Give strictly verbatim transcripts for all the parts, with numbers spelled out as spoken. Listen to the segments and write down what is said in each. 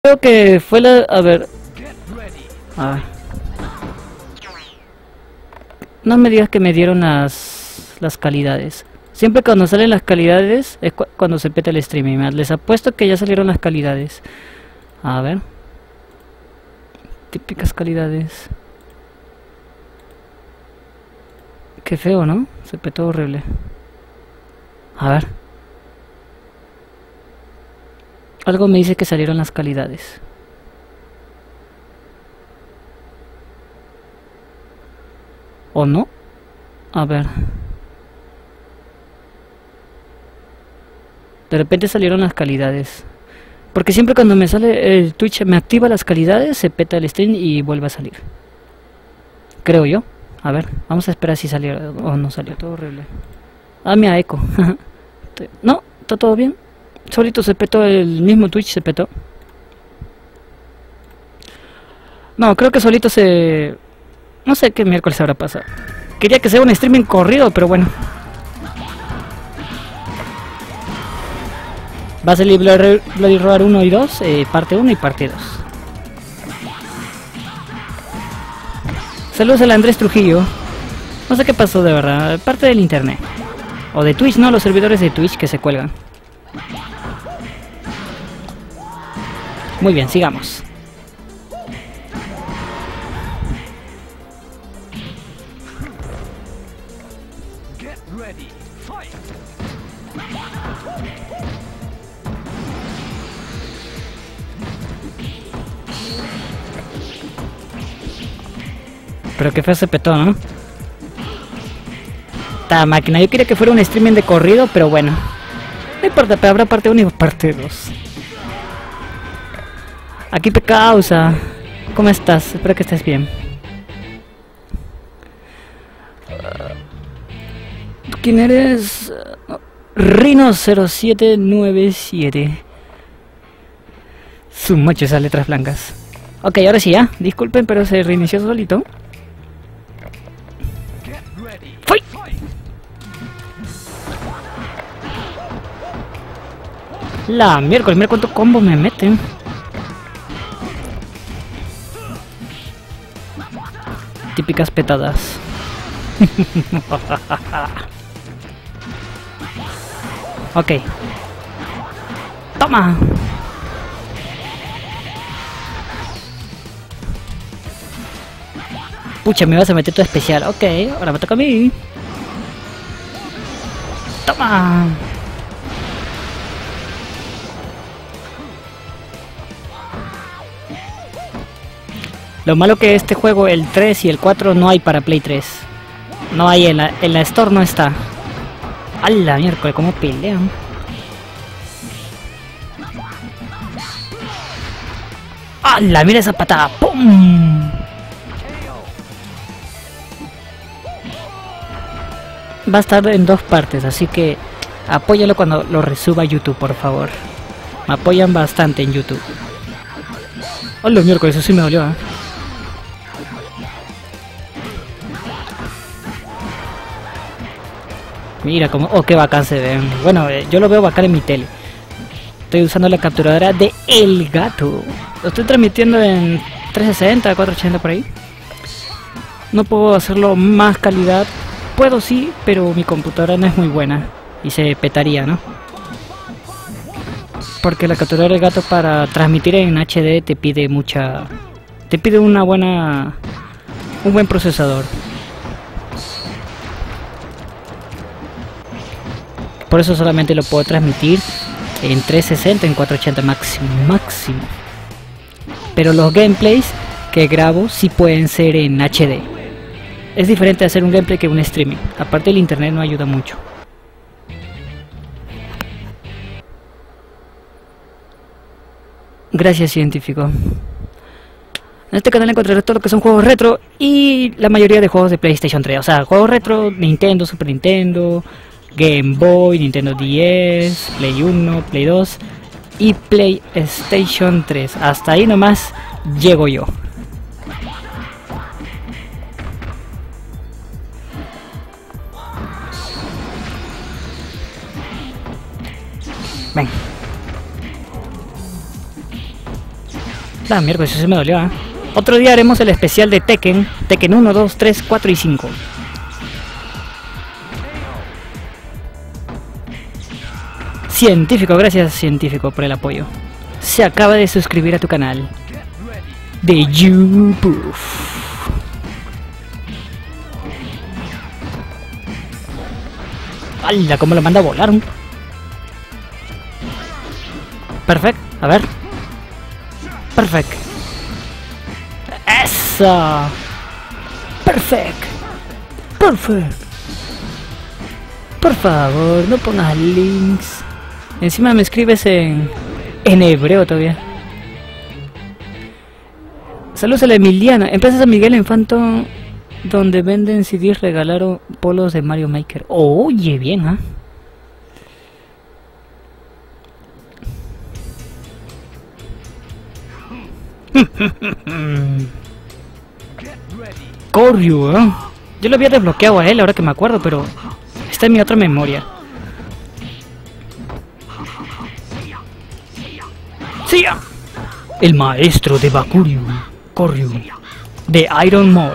Creo que fue la... A ver... A ver. No me digas que me dieron las... las calidades. Siempre cuando salen las calidades es cu cuando se peta el streaming. Les apuesto que ya salieron las calidades. A ver. Típicas calidades. Qué feo, ¿no? Se petó horrible. A ver. Algo me dice que salieron las calidades. ¿O no? A ver. De repente salieron las calidades. Porque siempre cuando me sale el Twitch me activa las calidades, se peta el stream y vuelve a salir. Creo yo. A ver, vamos a esperar si salió o no salió. Todo horrible. Ah, mira, eco. No, está todo bien. Solito se petó, el mismo Twitch se petó. No, creo que solito se... No sé qué miércoles habrá pasado. Quería que sea un streaming corrido, pero bueno. Va a salir Bloody Roar uno y dos, eh, parte uno y parte dos. Saludos al Andrés Trujillo. No sé qué pasó de verdad, parte del internet. O de Twitch, no, los servidores de Twitch que se cuelgan. Muy bien, sigamos. Pero que fue ese petón, ¿no? Esta máquina, yo quería que fuera un streaming de corrido, pero bueno. No importa, pero habrá parte uno y parte dos. Aquí te causa. ¿Cómo estás? Espero que estés bien. ¿Quién eres? Rino cero siete nueve siete. Su macho, esas letras blancas. Ok, ahora sí, ya. Disculpen, pero se reinició solito. ¡Fui! La miércoles, mira cuánto combo me meten. Típicas petadas. Ok. Toma. Pucha, me vas a meter todo especial. Ok, ahora me toca a mí. Toma. Lo malo que este juego, el tres y el cuatro, no hay para Play tres. No hay, en la, en la Store no está. ¡A la miércoles! ¿Cómo pelean? ¡Hala! ¡Mira esa patada! ¡Pum! Va a estar en dos partes, así que apóyalo cuando lo resuba a YouTube, por favor. Me apoyan bastante en YouTube. ¡Hala, miércoles! Eso sí me dolió, ¿eh? Mira cómo... Oh, qué bacán se ven. Bueno, eh, yo lo veo bacán en mi tele. Estoy usando la capturadora de El Gato. Lo estoy transmitiendo en trescientos sesenta, cuatrocientos ochenta por ahí. No puedo hacerlo más calidad. Puedo sí, pero mi computadora no es muy buena. Y se petaría, ¿no? Porque la capturadora del Gato para transmitir en H D te pide mucha... Te pide una buena... Un buen procesador. Por eso solamente lo puedo transmitir en trescientos sesenta, en cuatrocientos ochenta máximo, máximo. Pero los gameplays que grabo sí pueden ser en H D. Es diferente hacer un gameplay que un streaming. Aparte el internet no ayuda mucho. Gracias, científico. En este canal encontrarás todo lo que son juegos retro y la mayoría de juegos de PlayStation tres. O sea, juegos retro, Nintendo, Super Nintendo, Game Boy, Nintendo D S, Play uno, Play dos y PlayStation tres. Hasta ahí nomás llego yo. Ven. La mierda, eso se me dolió, ¿eh? Otro día haremos el especial de Tekken. Tekken uno, dos, tres, cuatro y cinco. Científico, gracias científico por el apoyo. Se acaba de suscribir a tu canal de YouTube. ¡Hala! ¿Cómo lo manda a volar? Perfecto, a ver. Perfecto. ¡Eso! Perfecto. Perfecto. Por favor, no pongas links. Encima me escribes en, en hebreo todavía. Saludos a la Emiliana. Empresa San Miguel Infanto, donde venden C Ds, regalaron polos de Mario Maker. Oye, bien, ¿ah? ¿eh? Koryu, ¿eh? Yo lo había desbloqueado a él ahora que me acuerdo, pero está en mi otra memoria. ¡Sí! El maestro de Bakuryu, Koryu, de Iron Mall.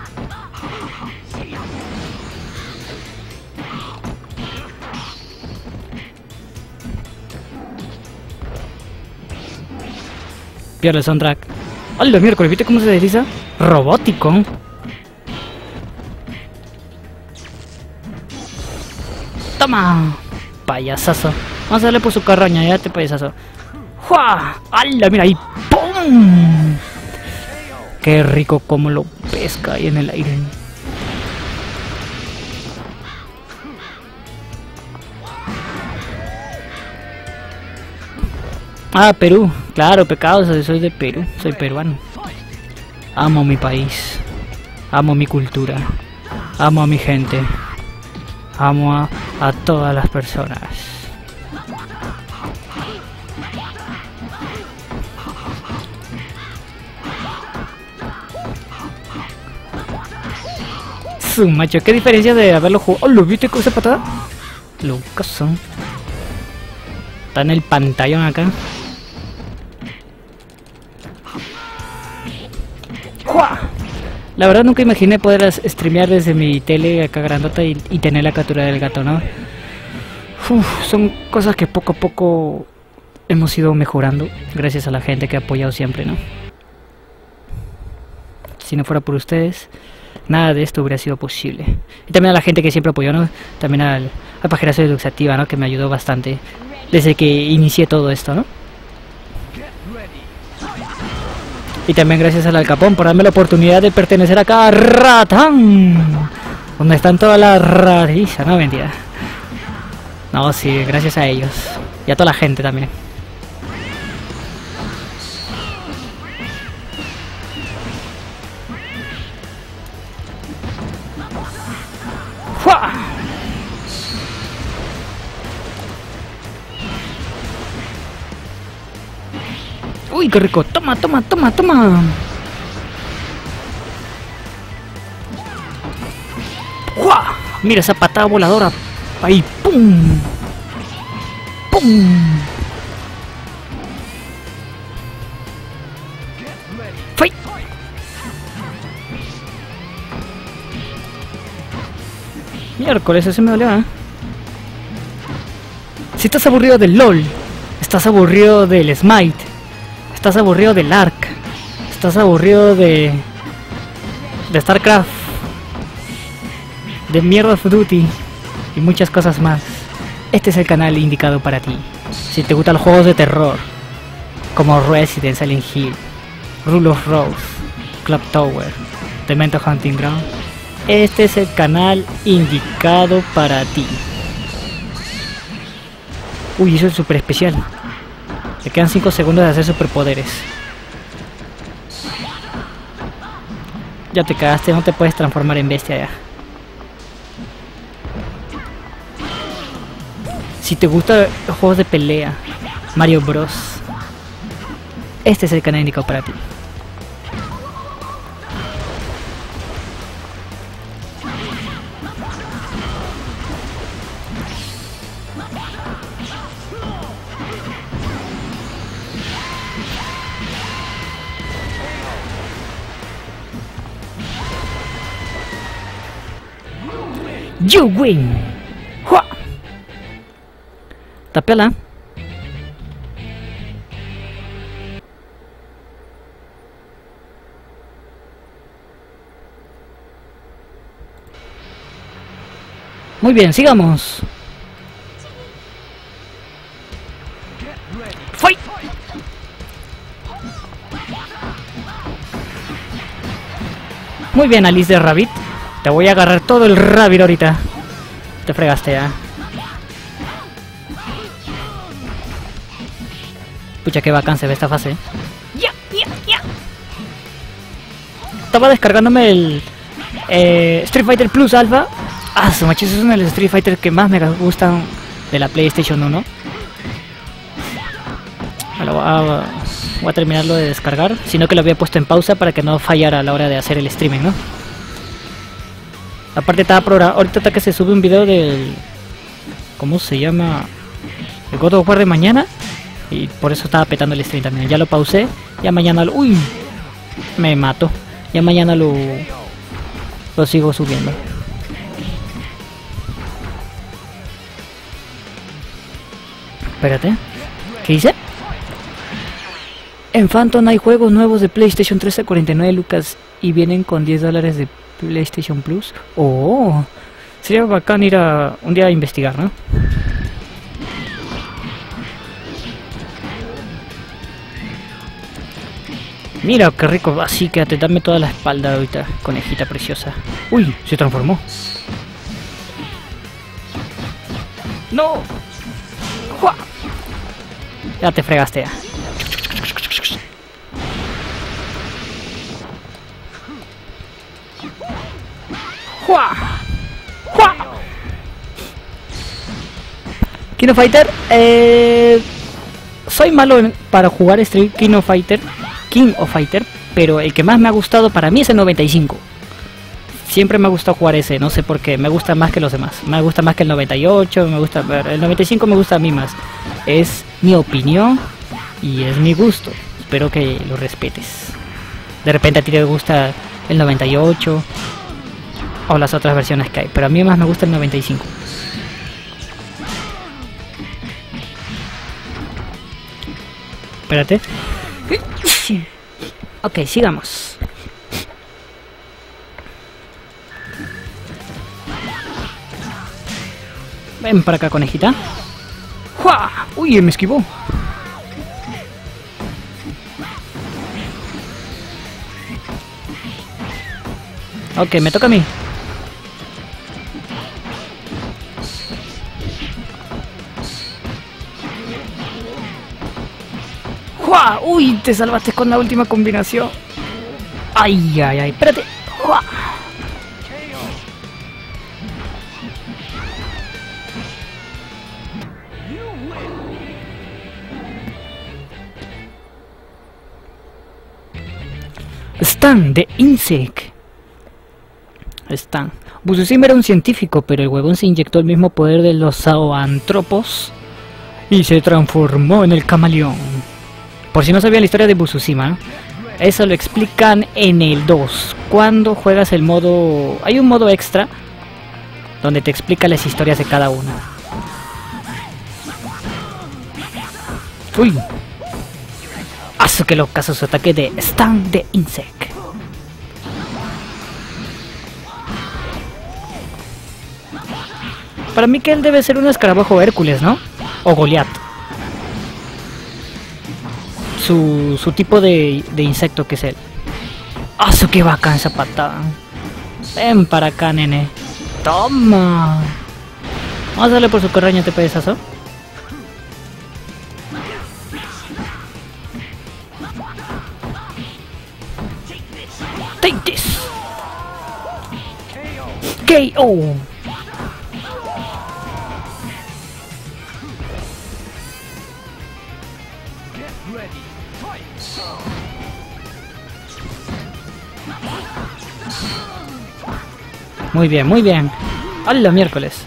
Pierde el soundtrack. ¡Hola, miércoles! ¿Viste cómo se desliza? Robótico. ¡Toma! Payasazo. Vamos a darle por su carroña, ya te payasazo. ¡Jua! ¡Hala! Mira ahí. ¡Pum! Qué rico como lo pesca ahí en el aire. Ah, Perú. Claro, pecados, soy de Perú. Soy peruano. Amo mi país. Amo mi cultura. Amo a mi gente. Amo a, a todas las personas. Su macho, ¿qué diferencia de haberlo jugado? Oh, ¿lo viste con esa patada? Lucas. Está en el pantallón acá. ¡Jua! La verdad nunca imaginé poder streamear desde mi tele acá grandota y, y tener la captura del gato, ¿no? Uf, son cosas que poco a poco hemos ido mejorando gracias a la gente que ha apoyado siempre, ¿no? Si no fuera por ustedes, nada de esto hubiera sido posible. Y también a la gente que siempre apoyó, ¿no? También al, al Pajerazo Educativa, ¿no? Que me ayudó bastante desde que inicié todo esto, ¿no? Y también gracias al Alcapón por darme la oportunidad de pertenecer acá a Ratán, donde están todas las rarizas, no mentira. No, sí, gracias a ellos y a toda la gente también. ¡Fua! Uy, qué rico. Toma, toma, toma, toma. ¡Guau! Mira esa patada voladora. Ahí, pum. Pum. ¡Fight! Miércoles, ese me dolió, ¿eh? Si estás aburrido del LOL, estás aburrido del Smite, estás aburrido del Ark, estás aburrido de de StarCraft, de Mierda of Duty y muchas cosas más, este es el canal indicado para ti. Si te gustan los juegos de terror como Resident, Silent Hill, Rule of Rose, Club Tower, Demento Hunting Ground, este es el canal indicado para ti. Uy, eso es súper especial. Le quedan cinco segundos de hacer superpoderes. Ya te cagaste, no te puedes transformar en bestia ya. Si te gustan los juegos de pelea, Mario Bros, este es el canal indicado para ti. You win. ¡Jua! Tapiala. Muy bien, sigamos. Fight. Muy bien, Alice de Rabbit. Te voy a agarrar todo el Rabbit ahorita. Te fregaste ya. Pucha, qué bacán se ve esta fase. Ya, ya, ya. Estaba descargándome el eh, Street Fighter Plus Alpha. Ah, su macho, es uno de los Street Fighter que más me gustan de la PlayStation uno. Ahora voy a, voy a terminarlo de descargar, sino que lo había puesto en pausa para que no fallara a la hora de hacer el streaming, ¿no? Aparte estaba programado, ahorita está que se sube un video del... ¿Cómo se llama? El God of War de mañana. Y por eso estaba petando el stream también. Ya lo pausé, ya mañana lo... ¡Uy! Me mato. Ya mañana lo... Lo sigo subiendo. Espérate. ¿Qué dice? En Phantom hay juegos nuevos de PlayStation tres a cuarenta y nueve lucas y vienen con diez dólares de PlayStation Plus. Oh, sería bacán ir a un día a investigar, ¿no? Mira, qué rico. Así, quédate, dame toda la espalda ahorita, conejita preciosa. Uy, se transformó. No. ¡Jua! Ya te fregaste ya. ¡Jua! ¡Jua! King of Fighter, eh, soy malo en, para jugar Street King of Fighter, King of Fighter, pero el que más me ha gustado para mí es el noventa y cinco. Siempre me ha gustado jugar ese, no sé por qué, me gusta más que los demás. Me gusta más que el noventa y ocho, me gusta, el noventa y cinco me gusta a mí más. Es mi opinión y es mi gusto. Espero que lo respetes. De repente a ti te gusta el noventa y ocho o las otras versiones que hay, pero a mí más me gusta el noventa y cinco. Espérate. Ok, sigamos. Ven para acá, conejita. ¡Jua! Uy, me esquivó. Ok, me toca a mí. ¡Jua! Uy, te salvaste con la última combinación. Ay, ay, ay, espérate. ¡Jua! Stan de Insect. Stan. Butsushima era un científico, pero el huevón se inyectó el mismo poder de los zoantropos y se transformó en el camaleón. Por si no sabía la historia de Butsushima, eso lo explican en el dos. Cuando juegas el modo... Hay un modo extra donde te explica las historias de cada una. Uy. Asu que lo caso su ataque de Stan de Insect. Para mí que él debe ser un escarabajo Hércules, ¿no? O Goliath. Su, su tipo de, de insecto que es él. ¡Asu que bacán esa patada! Ven para acá, nene. ¡Toma! Vamos a darle por su carraña, te pedazo. Take this. K O. Muy bien, muy bien. ¡Hala, miércoles!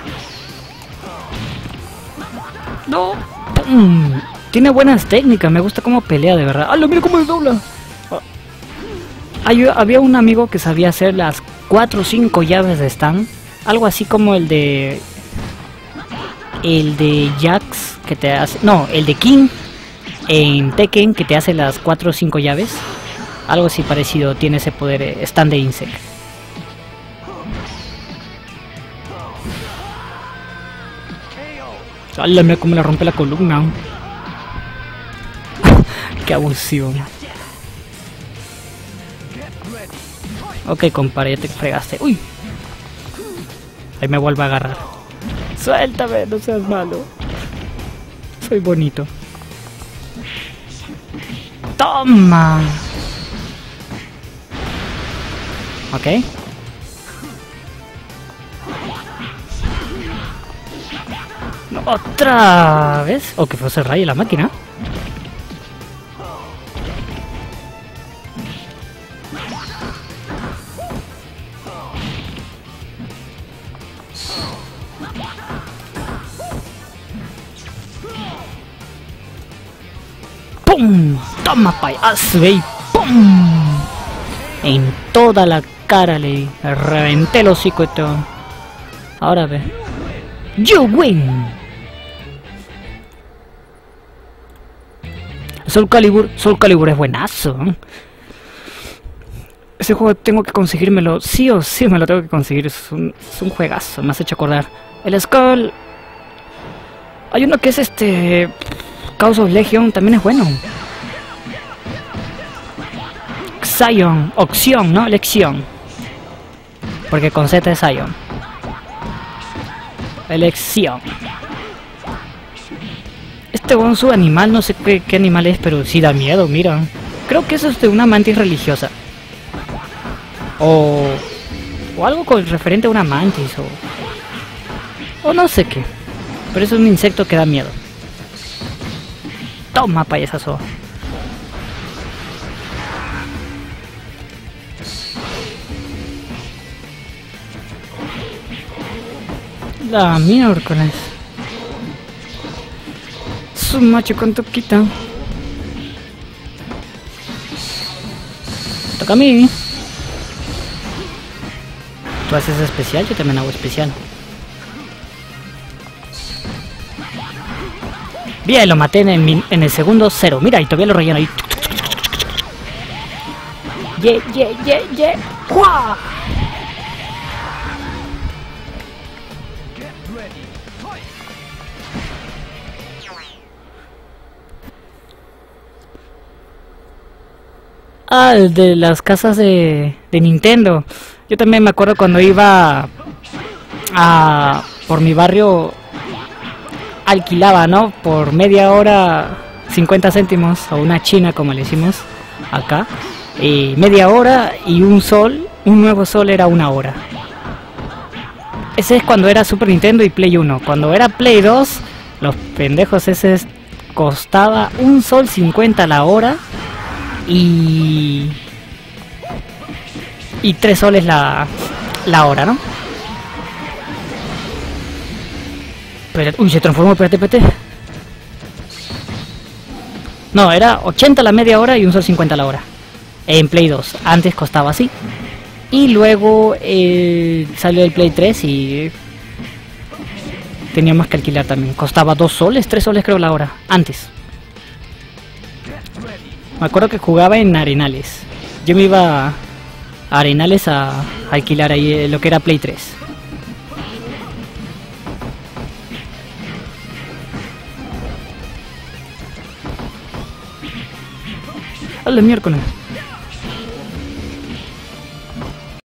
No. ¡Pum! Tiene buenas técnicas, me gusta cómo pelea de verdad. ¡Hala, mira cómo es dobla! Hay, había un amigo que sabía hacer las cuatro o cinco llaves de Stan Algo así como el de... El de Jax, que te hace... No, el de King en Tekken, que te hace las cuatro o cinco llaves. Algo así parecido tiene ese poder, eh, Stand de Insect. ¡Hala, mira cómo le rompe la columna! ¡Qué abusivo! Ok, compadre, ya te fregaste. ¡Uy! Ahí me vuelve a agarrar. ¡Suéltame! No seas malo. Soy bonito. ¡Toma! Ok. No, ¿otra vez? ¿O que fue el rayo la máquina? ¡Pum! ¡Toma, payaso! ¡Ve! ¡Pum! En toda la cara le reventé el hocico y todo. Ahora ve. ¡You win! Soul Calibur, Soul Calibur es buenazo, ¿eh? Ese juego tengo que conseguírmelo, sí o sí me lo tengo que conseguir, es un, es un juegazo, me has hecho acordar. El Skull... Hay uno que es este... Chaos of Legion, también es bueno. Xion, Opción, ¿no? Lección. Porque con Z es Xion. Elección. Este bonzo animal, no sé qué, qué animal es, pero sí da miedo, mira. Creo que eso es de una mantis religiosa. O... O algo con referente a una mantis, o... O no sé qué. Pero es un insecto que da miedo. Toma, payasazo. La miércoles. Su macho con toquita. Toca a mí. Tú haces especial, yo también hago especial. Bien, lo maté en el, en el segundo cero. Mira, y todavía lo relleno ahí. Yeah, yeah, yeah, yeah. ¡Guau! Ah, el de las casas de, de Nintendo. Yo también me acuerdo cuando iba a... por mi barrio... alquilaba, ¿no? Por media hora cincuenta céntimos o una china como le decimos acá, y media hora y un sol, un nuevo sol era una hora. Ese es cuando era Super Nintendo y Play uno. Cuando era Play dos, los pendejos ese costaba un sol cincuenta la hora y y tres soles la la hora, ¿no? Espérate, uy, se transformó, espérate, espérate. No, era ochenta la media hora y un sol cincuenta la hora. En Play dos, antes costaba así. Y luego eh, salió el Play tres y teníamos que alquilar también. Costaba dos soles, tres soles creo la hora, antes. Me acuerdo que jugaba en Arenales. Yo me iba a Arenales a alquilar ahí lo que era Play tres. A la miércoles.